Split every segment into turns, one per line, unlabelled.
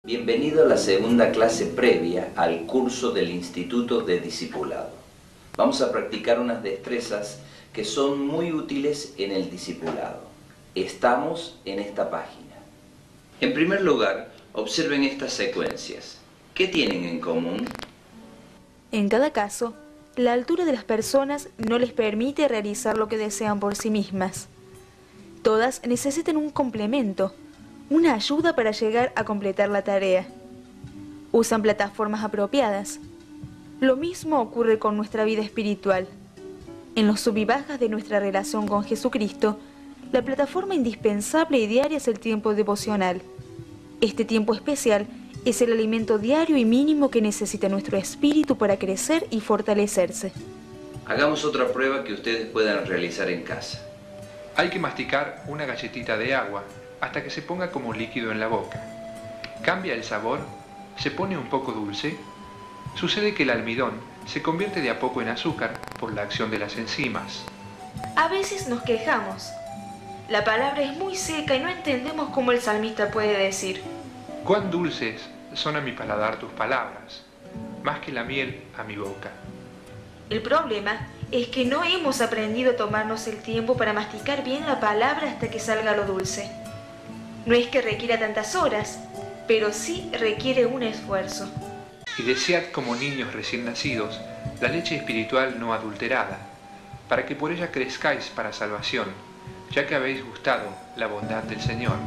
Bienvenido a la segunda clase previa al curso del Instituto de Discipulado. Vamos a practicar unas destrezas que son muy útiles en el discipulado. Estamos en esta página. En primer lugar, observen estas secuencias. ¿Qué tienen en común?
En cada caso, la altura de las personas no les permite realizar lo que desean por sí mismas. Todas necesitan un complemento, una ayuda para llegar a completar la tarea. Usan plataformas apropiadas. Lo mismo ocurre con nuestra vida espiritual. En los sub y bajas de nuestra relación con Jesucristo, la plataforma indispensable y diaria es el tiempo devocional. Este tiempo especial es el alimento diario y mínimo que necesita nuestro espíritu para crecer y fortalecerse.
Hagamos otra prueba que ustedes puedan realizar en casa.
Hay que masticar una galletita de agua hasta que se ponga como líquido en la boca. Cambia el sabor, se pone un poco dulce. Sucede que el almidón se convierte de a poco en azúcar por la acción de las enzimas.
A veces nos quejamos. La palabra es muy seca y no entendemos cómo el salmista puede decir:
Cuán dulces son a mi paladar tus palabras, más que la miel a mi boca.
El problema es que no hemos aprendido a tomarnos el tiempo para masticar bien la palabra hasta que salga lo dulce. No es que requiera tantas horas, pero sí requiere un esfuerzo.
Y desead como niños recién nacidos la leche espiritual no adulterada, para que por ella crezcáis para salvación, ya que habéis gustado la bondad del Señor.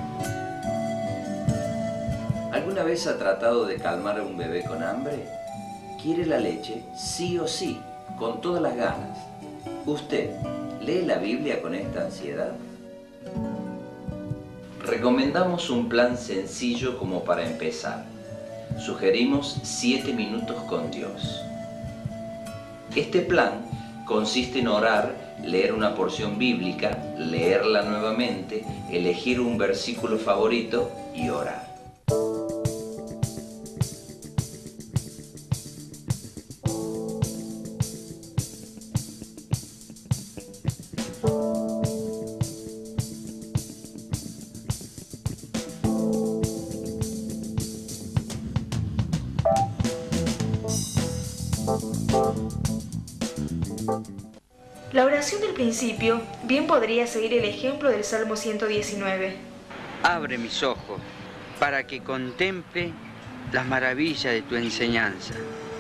¿Alguna vez ha tratado de calmar a un bebé con hambre? Quiere la leche sí o sí, con todas las ganas. ¿Usted lee la Biblia con esta ansiedad? Recomendamos un plan sencillo como para empezar. Sugerimos 7 minutos con Dios. Este plan consiste en orar, leer una porción bíblica, leerla nuevamente, elegir un versículo favorito y orar.
La oración del principio bien podría seguir el ejemplo del Salmo 119.
Abre mis ojos para que contemple las maravillas de tu enseñanza.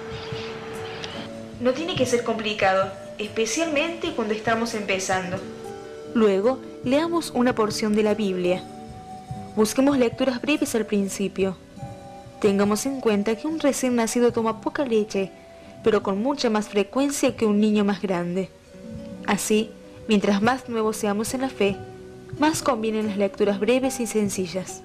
No tiene que ser complicado, especialmente cuando estamos empezando. Luego, leamos una porción de la Biblia. Busquemos lecturas breves al principio. Tengamos en cuenta que un recién nacido toma poca leche, pero con mucha más frecuencia que un niño más grande. Así, mientras más nuevos seamos en la fe, más convienen las lecturas breves y sencillas.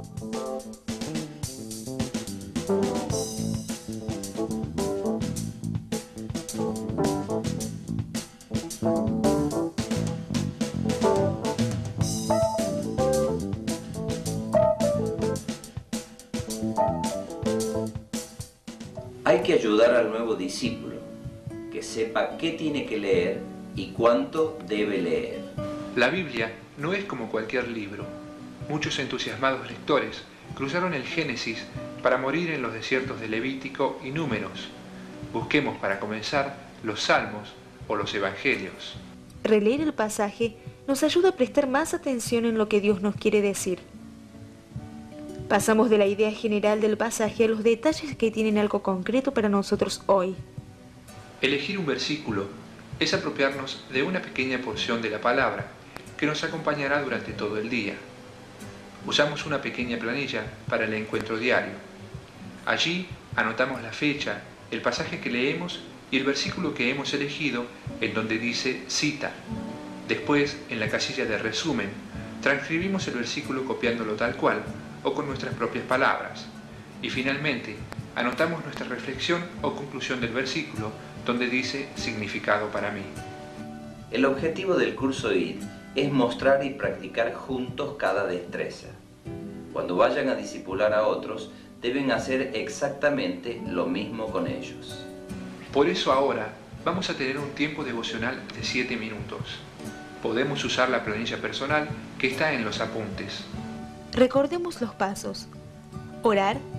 Hay que ayudar al nuevo discípulo, que sepa qué tiene que leer y cuánto debe leer.
La Biblia no es como cualquier libro. Muchos entusiasmados lectores cruzaron el Génesis para morir en los desiertos de Levítico y Números. Busquemos para comenzar los Salmos o los Evangelios.
Releer el pasaje nos ayuda a prestar más atención en lo que Dios nos quiere decir. Pasamos de la idea general del pasaje a los detalles que tienen algo concreto para nosotros hoy.
Elegir un versículo es apropiarnos de una pequeña porción de la palabra que nos acompañará durante todo el día. Usamos una pequeña planilla para el encuentro diario. Allí anotamos la fecha, el pasaje que leemos y el versículo que hemos elegido en donde dice cita. Después, en la casilla de resumen, transcribimos el versículo copiándolo tal cual o con nuestras propias palabras. Y finalmente, anotamos nuestra reflexión o conclusión del versículo donde dice significado para mí.
El objetivo del curso ID es mostrar y practicar juntos cada destreza. Cuando vayan a discipular a otros, deben hacer exactamente lo mismo con ellos.
Por eso ahora vamos a tener un tiempo devocional de 7 minutos. Podemos usar la planilla personal que está en los apuntes.
Recordemos los pasos: orar,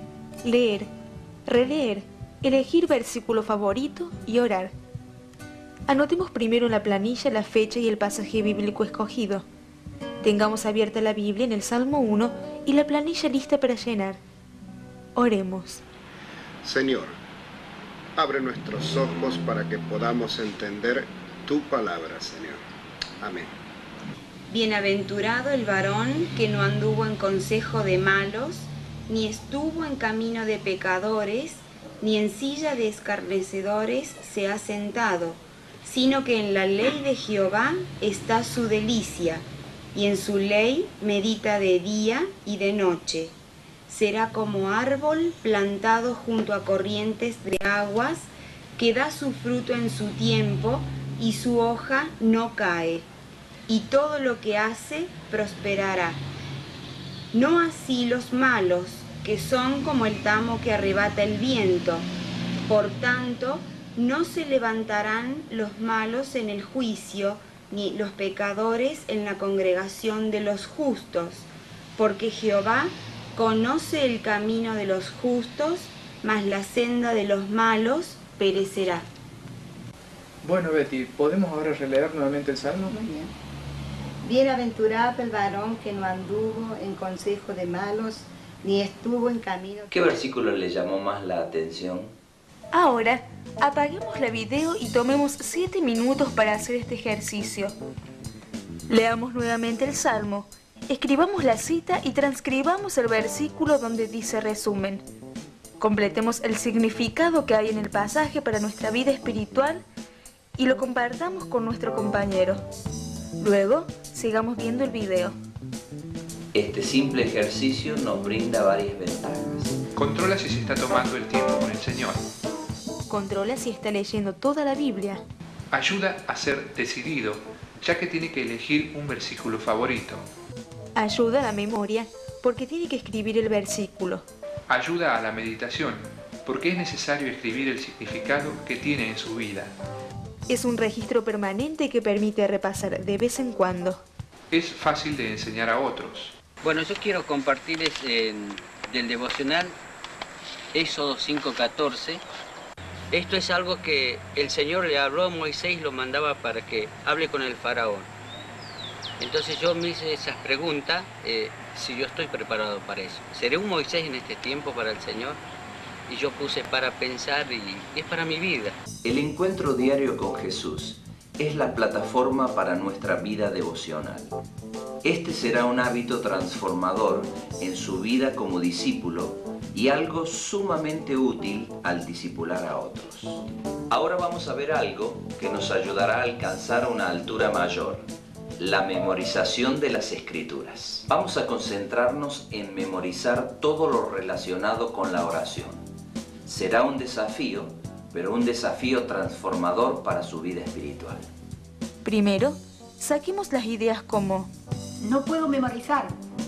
leer, releer, elegir versículo favorito y orar. Anotemos primero en la planilla la fecha y el pasaje bíblico escogido. Tengamos abierta la Biblia en el Salmo 1 y la planilla lista para llenar. Oremos.
Señor, abre nuestros ojos para que podamos entender tu palabra, Señor. Amén.
Bienaventurado el varón que no anduvo en consejo de malos, ni estuvo en camino de pecadores, ni en silla de escarnecedores se ha sentado, sino que en la ley de Jehová está su delicia, y en su ley medita de día y de noche. Será como árbol plantado junto a corrientes de aguas, que da su fruto en su tiempo, y su hoja no cae, y todo lo que hace prosperará. No así los malos, que son como el tamo que arrebata el viento. Por tanto, no se levantarán los malos en el juicio, ni los pecadores en la congregación de los justos, porque Jehová conoce el camino de los justos, mas la senda de los malos perecerá.
Bueno, Betty, ¿podemos ahora releer nuevamente el Salmo?
Muy bien. Bienaventurado el varón que no anduvo en consejo de malos, ni estuvo en camino...
¿Qué versículo le llamó más la atención?
Ahora, apaguemos la video y tomemos 7 minutos para hacer este ejercicio. Leamos nuevamente el Salmo, escribamos la cita y transcribamos el versículo donde dice resumen. Completemos el significado que hay en el pasaje para nuestra vida espiritual y lo compartamos con nuestro compañero. Luego, sigamos viendo el video.
Este simple ejercicio nos brinda varias ventajas.
Controla si se está tomando el tiempo con el Señor.
Controla si está leyendo toda la Biblia.
Ayuda a ser decidido, ya que tiene que elegir un versículo favorito.
Ayuda a la memoria, porque tiene que escribir el versículo.
Ayuda a la meditación, porque es necesario escribir el significado que tiene en su vida.
Es un registro permanente que permite repasar de vez en cuando.
Es fácil de enseñar a otros.
Bueno, yo quiero compartirles del devocional Éxodo 5:14. Esto es algo que el Señor le habló a Moisés y lo mandaba para que hable con el faraón. Entonces yo me hice esas preguntas, si yo estoy preparado para eso. ¿Seré un Moisés en este tiempo para el Señor? Y yo puse para pensar y es para mi vida.
El encuentro diario con Jesús es la plataforma para nuestra vida devocional. Este será un hábito transformador en su vida como discípulo y algo sumamente útil al discipular a otros. Ahora vamos a ver algo que nos ayudará a alcanzar una altura mayor: la memorización de las Escrituras. Vamos a concentrarnos en memorizar todo lo relacionado con la oración. Será un desafío, pero un desafío transformador para su vida espiritual.
Primero, saquemos las ideas como:
No puedo memorizar.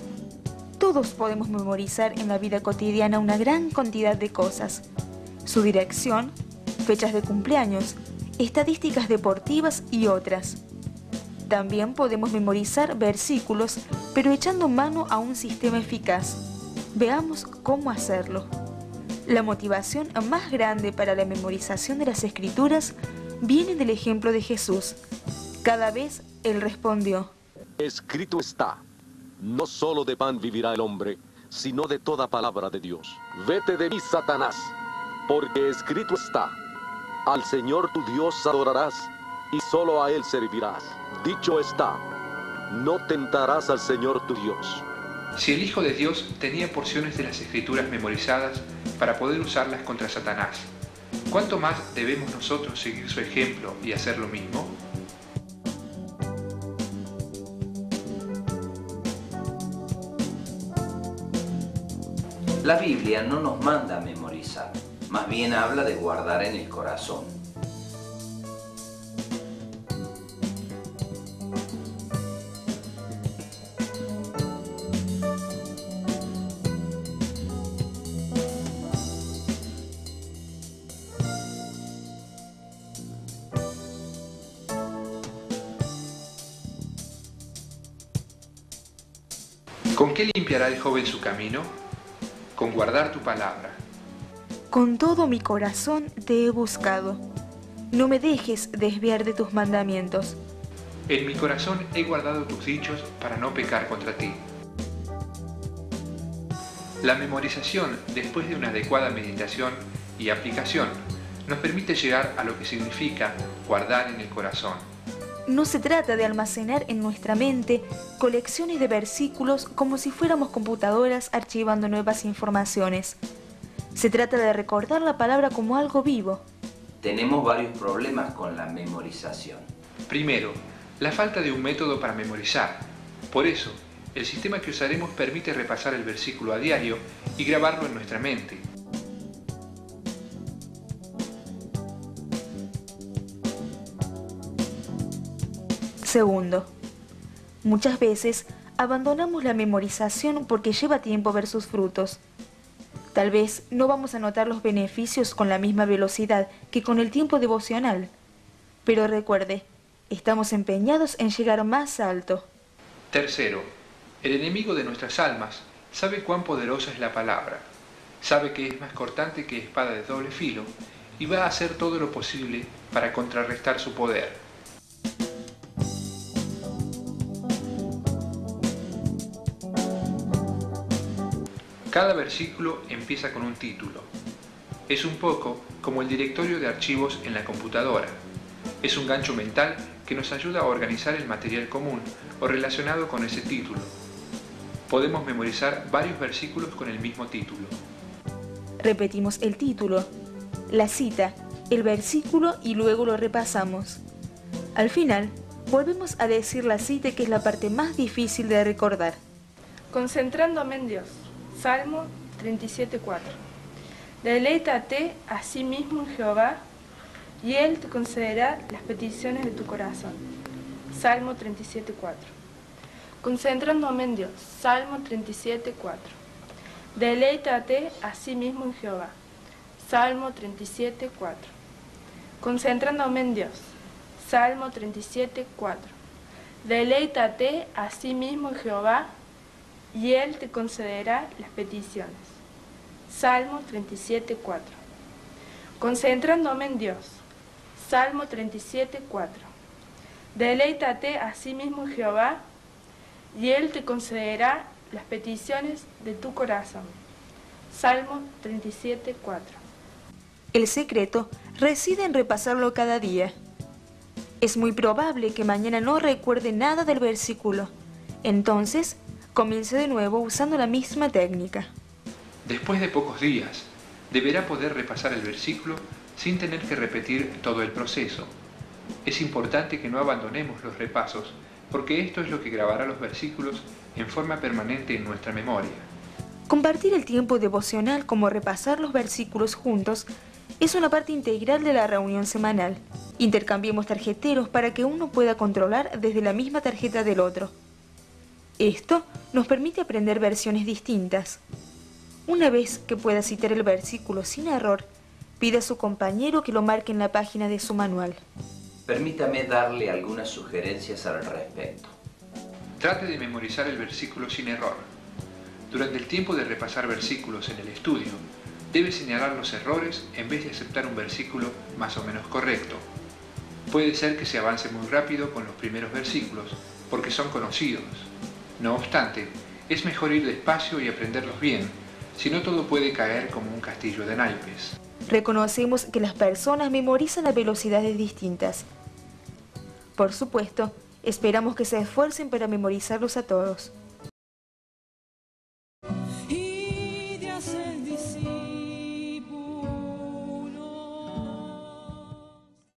todos podemos memorizar en la vida cotidiana una gran cantidad de cosas. Su dirección, fechas de cumpleaños, estadísticas deportivas y otras. También podemos memorizar versículos, pero echando mano a un sistema eficaz. Veamos cómo hacerlo. La motivación más grande para la memorización de las Escrituras viene del ejemplo de Jesús. Cada vez Él respondió:
Escrito está, no solo de pan vivirá el hombre, sino de toda palabra de Dios. Vete de mí, Satanás, porque escrito está, al Señor tu Dios adorarás, y solo a Él servirás. Dicho está, no tentarás al Señor tu Dios.
Si el Hijo de Dios tenía porciones de las Escrituras memorizadas para poder usarlas contra Satanás, ¿cuánto más debemos nosotros seguir su ejemplo y hacer lo mismo?
La Biblia no nos manda a memorizar, más bien habla de guardar en el corazón.
¿Con qué limpiará el joven su camino? Con guardar tu palabra.
Con todo mi corazón te he buscado. No me dejes desviar de tus mandamientos.
En mi corazón he guardado tus dichos para no pecar contra ti. La memorización, después de una adecuada meditación y aplicación, nos permite llegar a lo que significa guardar en el corazón.
No se trata de almacenar en nuestra mente colecciones de versículos como si fuéramos computadoras archivando nuevas informaciones. Se trata de recordar la palabra como algo vivo.
Tenemos varios problemas con la memorización.
Primero, la falta de un método para memorizar. Por eso, el sistema que usaremos permite repasar el versículo a diario y grabarlo en nuestra mente.
Segundo, muchas veces abandonamos la memorización porque lleva tiempo ver sus frutos. Tal vez no vamos a notar los beneficios con la misma velocidad que con el tiempo devocional. Pero recuerde, estamos empeñados en llegar más alto.
Tercero, el enemigo de nuestras almas sabe cuán poderosa es la palabra, sabe que es más cortante que espada de doble filo y va a hacer todo lo posible para contrarrestar su poder. Cada versículo empieza con un título. Es un poco como el directorio de archivos en la computadora. Es un gancho mental que nos ayuda a organizar el material común o relacionado con ese título. Podemos memorizar varios versículos con el mismo título.
Repetimos el título, la cita, el versículo y luego lo repasamos. Al final, volvemos a decir la cita, que es la parte más difícil de recordar.
Concentrándome en Dios. Salmo 37:4. Deleítate a sí mismo en Jehová, y Él te concederá las peticiones de tu corazón. Salmo 37:4. Concentrándome en Dios. Salmo 37:4. Deleítate a sí mismo en Jehová. Salmo 37:4. Concentrándome en Dios. Salmo 37:4. Deleítate a sí mismo en Jehová, y Él te concederá las peticiones. Salmo 37:4. Concentrándome en Dios. Salmo 37:4. Deleítate a sí mismo en Jehová, y Él te concederá las peticiones de tu corazón. Salmo 37:4.
El secreto reside en repasarlo cada día. Es muy probable que mañana no recuerde nada del versículo. Entonces, comience de nuevo usando la misma técnica.
Después de pocos días, deberá poder repasar el versículo sin tener que repetir todo el proceso. Es importante que no abandonemos los repasos, porque esto es lo que grabará los versículos en forma permanente en nuestra memoria.
Compartir el tiempo devocional como repasar los versículos juntos es una parte integral de la reunión semanal. Intercambiemos tarjeteros para que uno pueda controlar desde la misma tarjeta del otro. Esto nos permite aprender versiones distintas. Una vez que pueda citar el versículo sin error, pida a su compañero que lo marque en la página de su manual.
Permítame darle algunas sugerencias al respecto.
Trate de memorizar el versículo sin error. Durante el tiempo de repasar versículos en el estudio, debe señalar los errores en vez de aceptar un versículo más o menos correcto. Puede ser que se avance muy rápido con los primeros versículos, porque son conocidos. No obstante, es mejor ir despacio y aprenderlos bien, si no todo puede caer como un castillo de naipes.
Reconocemos que las personas memorizan a velocidades distintas. Por supuesto, esperamos que se esfuercen para memorizarlos a todos.